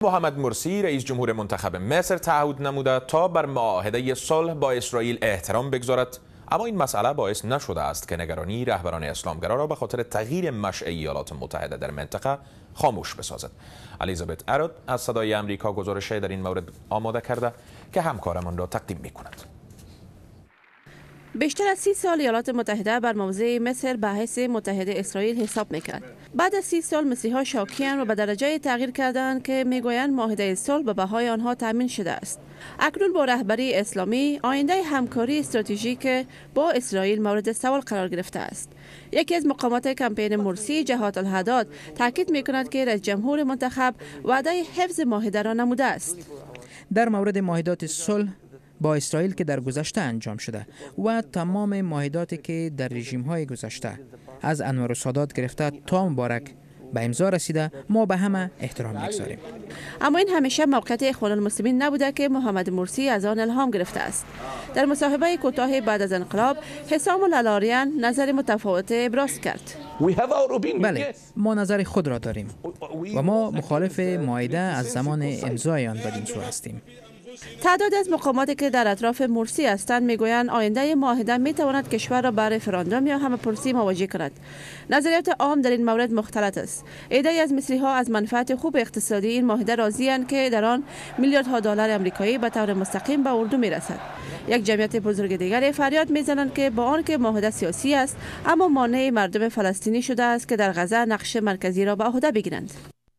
محمد مرسی رئیس جمهور منتخب مصر تعهد نموده تا بر معاهده صلح با اسرائیل احترام بگذارد، اما این مسئله باعث نشده است که نگرانی رهبران اسلامگرا را به خاطر تغییر مشع ایالات متحده در منطقه خاموش بسازد. الیزابت ارود از صدای امریکا گزارشی در این مورد آماده کرده که همکارمان را تقدیم می‌کند. بیشتر از 30 سال ایالات متحده بر موضع مصر به حیث متحد اسرائیل حساب میکرد. بعد از 30 سال مصری‌ها شاکی‌اند و به درجه تغییر کردند که میگویند معاهده صلح به بهای آنها تامین شده است. اکنون با رهبری اسلامی آینده همکاری استراتژیک با اسرائیل مورد سوال قرار گرفته است. یکی از مقامات کمپین مرسی، جهاد الحداد، تاکید میکند که رئیس جمهور منتخب وعده حفظ معاهده را نموده است. در مورد معاهدات صلح با اسرائیل که در گذشته انجام شده و تمام معاهداتی که در رژیم‌های گذشته از انور السادات گرفته تا مبارک به امضا رسیده، ما به همه احترام می‌گذاریم. اما این همیشه موقعیت اخوان المسلمین نبوده که محمد مرسی از آن الهام گرفته است. در مصاحبه کوتاه بعد از انقلاب، حسام العلاریان نظر متفاوت ابراز کرد. بله، ما نظر خود را داریم و ما مخالف معاهده از زمان امضای آن بدین سو هستیم. تعداد از مقاماتی که در اطراف مرسی هستند میگویند آینده معاهده میتواند کشور را به رفراندوم یا همه‌پرسی مواجه کند. نظریات عام در این مورد مختلط است. عده‌ای از مصری‌ها از منفعت خوب اقتصادی این معاهده راضی‌اند که در آن میلیاردها دلار آمریکایی به طور مستقیم به اردو میرسد. یک جمعیت بزرگ دیگری فریاد میزنند که با آنکه معاهده سیاسی است، اما مانع مردم فلسطینی شده است که در غزه نقش مرکزی را به عهده بگیرند.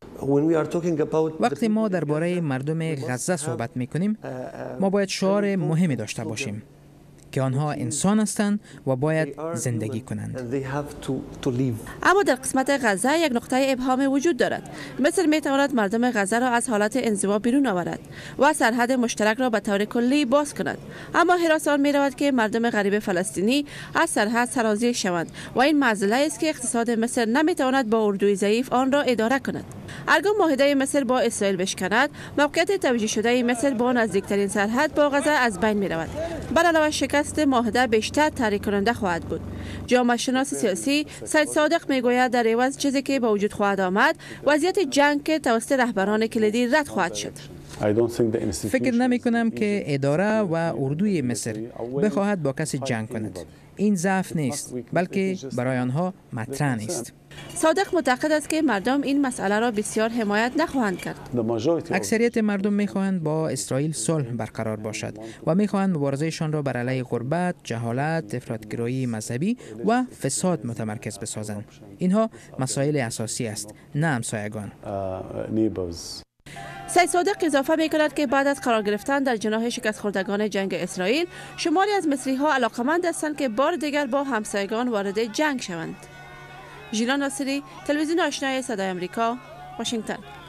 وقتی ما درباره مردم غزه صحبت می‌کنیم، ما باید شعار مهمی داشته باشیم که آنها انسان هستند و باید زندگی کنند. اما در قسمت غزه یک نقطه ابهام وجود دارد. مصر میتواند مردم غزه را از حالت انزوا بیرون آورد و سرحد مشترک را به طور کلی باز کند، اما حراس آن میرود که مردم غریب فلسطینی از سرحد سرازیر شوند و این معضله است که اقتصاد مصر نمیتواند با اردوی ضعیف آن را اداره کند. هرگاه معاهده مصر با اسرائیل بشکند، موقعیت توجیه شده مصر با نزدیکترین سرحد با غزه از بین میرود. بر علاوه شکست معاهده بیشتر تحریک کننده خواهد بود. جامعه شناس سیاسی سید صادق میگوید در عوض چیزی که به وجود خواهد آمد وضعیت جنگ که توسط رهبران کلیدی رد خواهد شد. فکر نمی کنم که اداره و اردوی مصر بخواهد با کسی جنگ کند. این ضعف نیست، بلکه برای آنها مطرح نیست. صادق معتقد است که مردم این مسئله را بسیار حمایت نخواهند کرد. اکثریت مردم میخواهند با اسرائیل صلح برقرار باشد و میخواهند مبارزهشان را بر علیه غربت، جهالت، افراطگرایی مذهبی و فساد متمرکز بسازند. اینها مسائل اساسی است، نه همسایگان. سید صادق اضافه می‌کند که بعد از قرار گرفتن در جناح شکست خوردگان جنگ اسرائیل، شماری از مصری‌ها علاقمند هستند که بار دیگر با همسایگان وارد جنگ شوند. ژیلا ناصری، تلویزیون آشنای صدای آمریکا، واشنگتن.